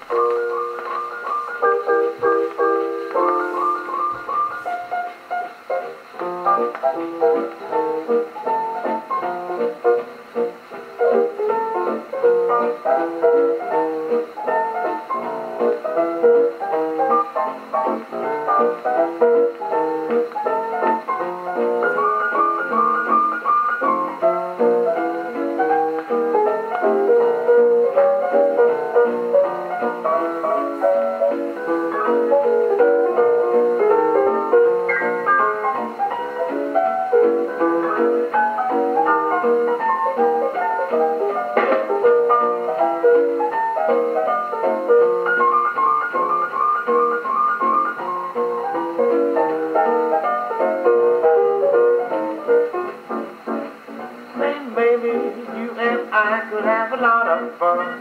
Baby, you and I could have a lot of fun.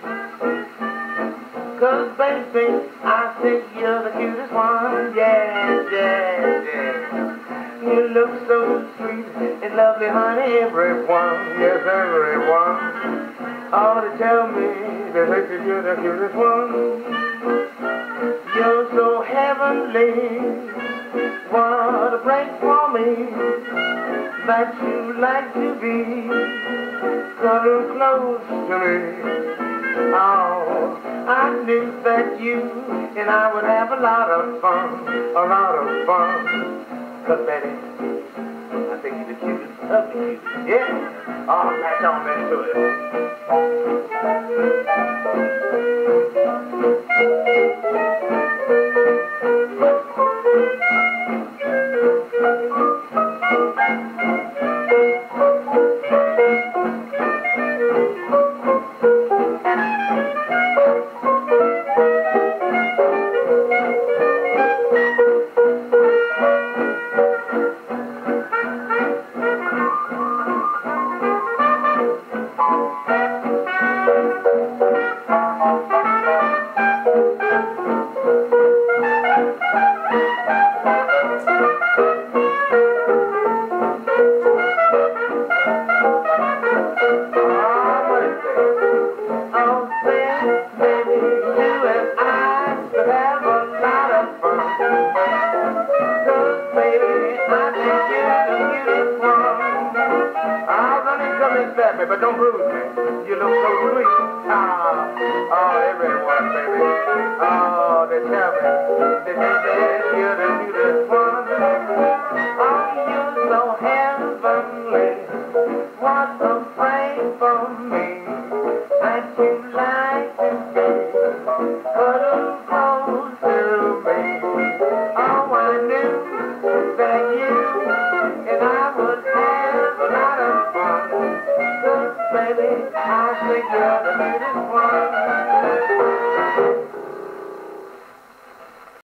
'Cause baby, I think you're the cutest one. Yeah, yeah, yeah. You look so sweet and lovely, honey, everyone. Yes, everyone. All to tell me they think that you're the cutest one. You're so heavenly. What a break for me that you like to be cuddle close to me. Oh, I knew that you and I would have a lot of fun, a lot of fun. 'Cause baby, I think you're the cutest of the cutest. Yeah? Oh, latch on into it. But don't bruise me. You look so sweet. Oh, everyone, baby. Oh, they tell me that you're the cutest one. Oh, you're so heavenly. What a frame for me that you like to be cuddle close to me. Oh, I knew that you and I would have a lot of fun. Baby, I think you're the cutest one.